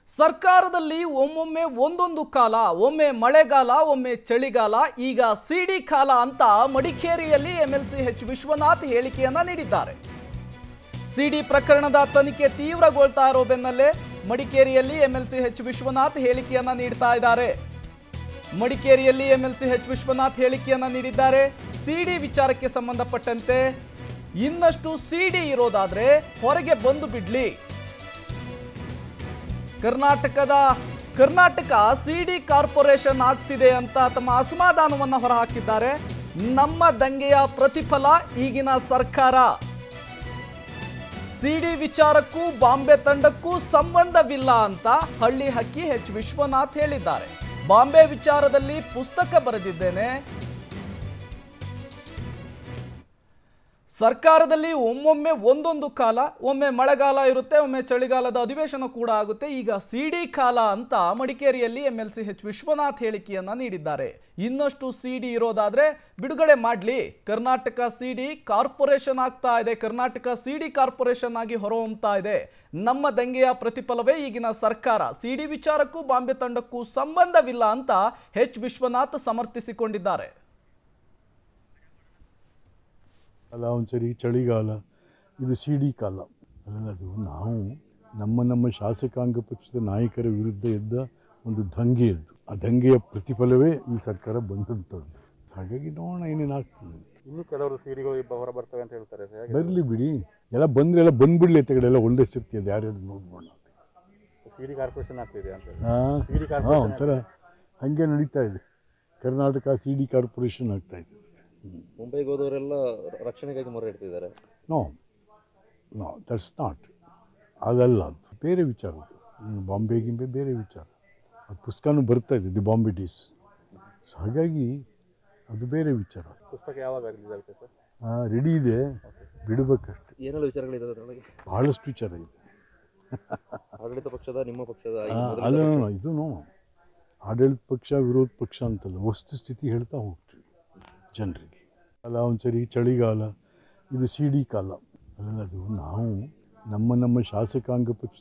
ಸರ್ಕಾರದಲ್ಲಿ ಒಮ್ಮೊಮ್ಮೆ ಒಂದೊಂದು ಕಾಲ, ಒಮ್ಮೆ ಮಳೆಗಾಲ, ಒಮ್ಮೆ ಚಳಿಗಾಲ, ಈಗ ಸಿಡಿ ಕಾಲ ಅಂತ ಮಡಿಕೇರಿಯಲ್ಲಿ ಎಂಎಲ್ಸಿ ಎಚ್ ವಿಶ್ವನಾಥ್ ಹೇಳಿಕೆಯನ್ನ ನೀಡಿದ್ದಾರೆ. ಸಿಡಿ ಪ್ರಕರಣದ ತನಿಖೆ ತೀವ್ರಗೊಳ್ತಾ ಇರೋ ಬೆನ್ನಲ್ಲೇ ಮಡಿಕೇರಿಯಲ್ಲಿ ಎಂಎಲ್ಸಿ ಎಚ್ ವಿಶ್ವನಾಥ್ ಹೇಳಿಕೆಯನ್ನ ನೀಡ್ತಾ ಇದ್ದಾರೆ. ಮಡಿಕೇರಿಯಲ್ಲಿ ಎಂಎಲ್ಸಿ ಎಚ್ ವಿಶ್ವನಾಥ್ ಹೇಳಿಕೆಯನ್ನ ನೀಡಿದ್ದಾರೆ. ಸಿಡಿ ವಿಚಾರಕ್ಕೆ ಸಂಬಂಧಪಟ್ಟಂತೆ ಇನ್ನಷ್ಟು ಸಿಡಿ ಇರೋದಾದ್ರೆ ಹೊರಗೆ ಬಂದು ಬಿಡ್ಲಿ. ಕರ್ನಾಟಕ ಸಿಡಿ ಕಾರ್ಪೊರೇಷನ್ ಆಗ್ತಿದೆ ಅಂತ ತಮ್ಮ ಅಸಮಾಧಾನವನ್ನ ಹೊರಹಾಕಿದ್ದಾರೆ. ನಮ್ಮ ದಂಗೆಯ ಪ್ರತಿಫಲ ಈಗಿನ ಸರ್ಕಾರ. ಸಿಡಿ ವಿಚಾರಕ್ಕೂ ಬಾಂಬೆ ತಂಡಕ್ಕೂ ಸಂಬಂಧವಿಲ್ಲ ಅಂತ ಹಳ್ಳಿ ಹಕ್ಕಿ ಎಚ್ ವಿಶ್ವನಾಥ್ ಹೇಳಿದ್ದಾರೆ. ಬಾಂಬೆ ವಿಚಾರದಲ್ಲಿ ಪುಸ್ತಕ ಬರೆದಿದ್ದೇನೆ. ಸರ್ಕಾರದಲ್ಲಿ ಒಮ್ಮೊಮ್ಮೆ ಒಂದೊಂದು ಕಾಲ, ಒಮ್ಮೆ ಮಳೆಗಾಲ ಇರುತ್ತೆ, ಒಮ್ಮೆ ಚಳಿಗಾಲದ ಅಧಿವೇಶನ ಕೂಡ ಆಗುತ್ತೆ. ಈಗ ಸಿಡಿ ಕಾಲ ಅಂತ ಮಡಿಕೇರಿಯಲ್ಲಿ ಎಂಎಲ್ಸಿ ಎಚ್ ವಿಶ್ವನಾಥ್ ಹೇಳಿಕೆಯನ್ನ ನೀಡಿದ್ದಾರೆ. ಇನ್ನಷ್ಟು ಸಿಡಿ ಇರೋದಾದ್ರೆ ಬಿಡುಗಡೆ ಮಾಡಲಿ. ಕರ್ನಾಟಕ ಸಿಡಿ ಕಾರ್ಪೊರೇಷನ್ ಆಗ್ತಾ ಇದೆ, ಕರ್ನಾಟಕ ಸಿಡಿ ಕಾರ್ಪೊರೇಷನ್ ಆಗಿ ಹೊರಹೊಮ್ಮತಾ ಇದೆ. ನಮ್ಮ ದಂಗೆಯ ಪ್ರತಿಫಲವೇ ಈಗಿನ ಸರ್ಕಾರ. ಸಿಡಿ ವಿಚಾರಕ್ಕೂ ಬಾಂಬೆ ತಂಡಕ್ಕೂ ಸಂಬಂಧವಿಲ್ಲ ಅಂತ ಎಚ್ ವಿಶ್ವನಾಥ್ ಸಮರ್ಥಿಸಿಕೊಂಡಿದ್ದಾರೆ. ಅಲ್ಲ ಒಂದ್ಸರಿ ಚಳಿಗಾಲ, ಇದು ಸಿಡಿ ಕಾಲ ಅಲ್ಲದು. ನಾವು ನಮ್ಮ ಶಾಸಕಾಂಗ ಪಕ್ಷದ ನಾಯಕರ ವಿರುದ್ಧ ಎದ್ದ ಒಂದು ದಂಗೆ ಇದ್ದು, ಆ ದಂಗೆಯ ಪ್ರತಿಫಲವೇ ಈ ಸರ್ಕಾರ ಬಂದಂಥದ್ದು. ಹಾಗಾಗಿ ನೋಡೋಣ ಏನೇನಾಗ್ತದೆ. ಇನ್ನು ಕೆಲವರು ಸಿಡಿಗಳು ಹೊರ ಬರ್ತವೆ ಅಂತ ಹೇಳ್ತಾರೆ. ಬರಲಿ ಬಿಡಿ, ಎಲ್ಲ ಬಂದರೆ ಎಲ್ಲ ಬಂದ್ಬಿಡ್ಲಿ. ತೆಗಡೆಲ್ಲ ಒಳ್ಳೆ ಸಿರ್ತಿ ಅದು ಯಾರ್ಯಾರು ನೋಡ್ಬೋಣ. ಸಿಡಿ ಕಾರ್ಪೊರೇಷನ್ ಆಗ್ತಿದೆ ಅಂತ. ಹಾಂ, ಒಂಥರ ಹಾಗೆ ನಡೀತಾ ಇದೆ. ಕರ್ನಾಟಕ ಸಿಡಿ ಕಾರ್ಪೊರೇಷನ್ ಆಗ್ತಾ ಇದೆ. ಮುಂಬೈಗೆ ಹೋದವರೆಲ್ಲ ರಕ್ಷಣೆಗಾಗಿ ಮೊರೆ ಇಡ್ತಿದ್ದಾರೆ. ನೋ ದಟ್ಸ್ ನಾಟ್, ಅದಲ್ಲ, ಅದು ಬೇರೆ ವಿಚಾರ. ಅದು ಬಾಂಬೆ ಬೇರೆ ವಿಚಾರ. ಅದು ಪುಸ್ತಕನೂ ಬರ್ತಾ ಇದೆ, ದಿ ಬಾಂಬೆ ಡೇಸ್. ಹಾಗಾಗಿ ಅದು ಬೇರೆ ವಿಚಾರ. ಪುಸ್ತಕ ಯಾವಾಗ ರಿಲೀಸ್ ಆಗುತ್ತೆ ಸರ್? ರೆಡಿ ಇದೆ, ಬಿಡಬೇಕಷ್ಟೆ. ಏನೆಲ್ಲ ವಿಚಾರಗಳಿದ್ದಾವೆ ಅದರೊಳಗೆ? ಭಾಳಷ್ಟು ವಿಚಾರ ಇದೆ. ಆಡಳಿತ ಪಕ್ಷದ, ನಿಮ್ಮ ಪಕ್ಷದ? ಅಲ್ಲ, ಇದು ಆಡಳಿತ ಪಕ್ಷ ವಿರೋಧ ಪಕ್ಷ ಅಂತಲ್ಲ, ವಸ್ತುಸ್ಥಿತಿ ಹೇಳ್ತಾ ಹೋಗ್ತೀವಿ ಜನರಿಗೆ. ಅಲ್ಲ ಒಂದ್ಸರಿ ಚಳಿಗಾಲ, ಇದು ಸಿಡಿ ಕಾಲ ಅಲ್ಲದು. ನಾವು ನಮ್ಮ ಶಾಸಕಾಂಗ ಪಕ್ಷ